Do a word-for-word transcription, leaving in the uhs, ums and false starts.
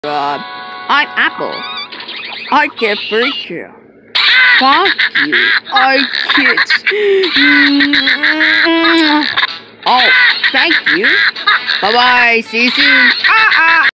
Uh, I'm Apple. I get free kill. Fuck you. I kids. Oh, thank you. Bye bye. See you soon. Ah ah.